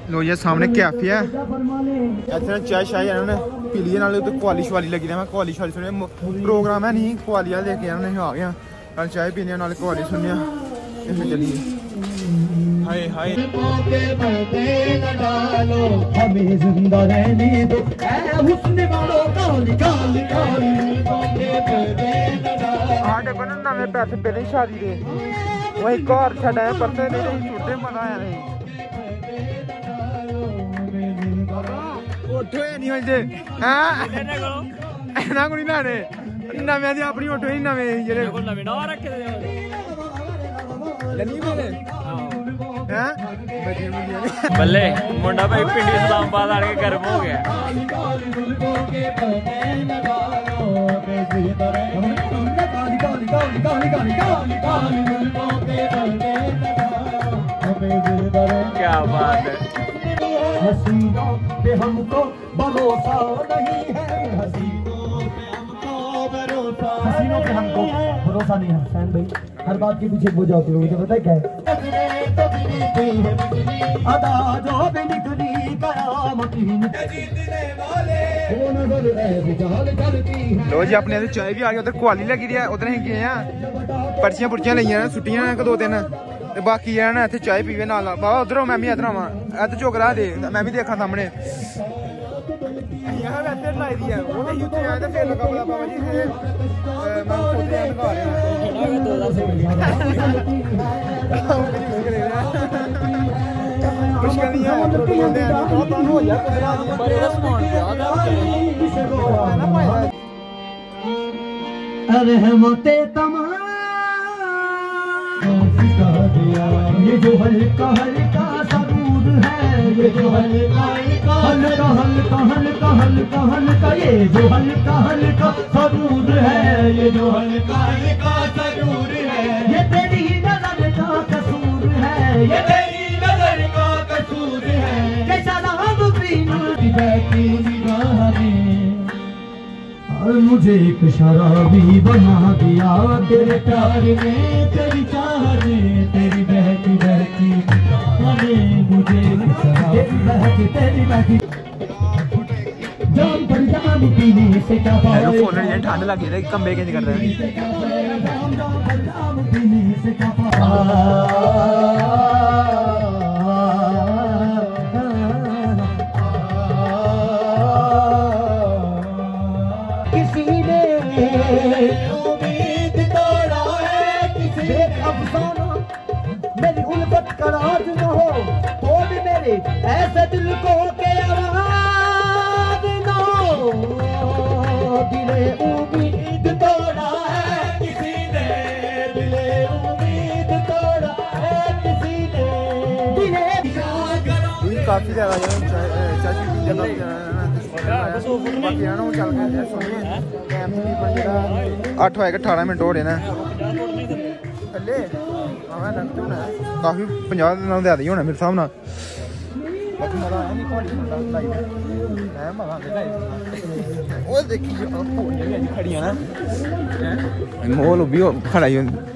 लो ये सामने कैफे है, इतने चाय शाय इन्होंने पी लिए, नाले तो कवाली शवाली लगी रहा। मैं कवाली शवाली सुनिया, प्रोग्राम है नहीं कवाली लेके आने आ गया, कल चाय पीने नाले कवाली सुनिया। इसमें चलिए हाय हाय हमें जिंदा रहने दो, नवे पैसे पहले शादी दे वही घर छड़ाया परते नहीं छुट्टे मजा आया नहीं उठो नहीं हो जे हां ना कोई ना ने नवे दी अपनी उठो ही नवे जेरे कोल नवे ना रखे दे लनी मेरे हैं बल्ले मुंडा भाई पिंडी इस्लामाबाद आके गर्म हो गया। क्या बात है, हसीनों पे हमको भरोसा नहीं है, हसीनों पे हमको भरोसा नहीं है। हुसैन भाई हर बात के पीछे वो जाते हो, मुझे पता है क्या है अदा जो भी निकली लो जी अपने चाय भी आ गई, उधर कवाली लगी दी है, उधर ही गए हैं पर्चियां पुर्चियां लिया छुट्टियां दो दिन बाकी है ना इतने चाय पीवे नाल बाबा उधर मैं भी इधर आवा इधर चौकरा दे मैं भी देखा सामने रहमते तमाम ये जो हल्का हल्का सा दूर है, ये जो हल्का हल्का हल्का हल्का हल्का हल्का ये जो हल्का हल्का सा दूर है, ये जो हल्का हल्का सा दूर है, ये तेरी नजर का कसूर है, ये तेरी नजर का कसूर है, कैसा नाम पीनू की बहती निगाह ने और मुझे एक शराबी बना दिया तेरे प्यार में, तेरी चाह ने तेरी बहती बहती मुझे बहती तेरी बहती जान पर जान पीने से क्या फोन ठंड लगी रही कम बेके कर रहे हैं पीने से क्या उम्मीद तोड़ा है किसी अफसाना मेरी उल्फत का राज न हो तो भी मेरे ऐसे दिल को के आवाज न हो, दिले उम्मीद तोड़ा है किसी ने, दिले उम्मीद तोड़ा है किसी ने, दिले काफी ज्यादा चाची अठ बजे 18 मिनट हो रहे हैं काफी 50 दिन ज्यादा ही होना मेरे हिसाब नाल मोल भी खड़ा ही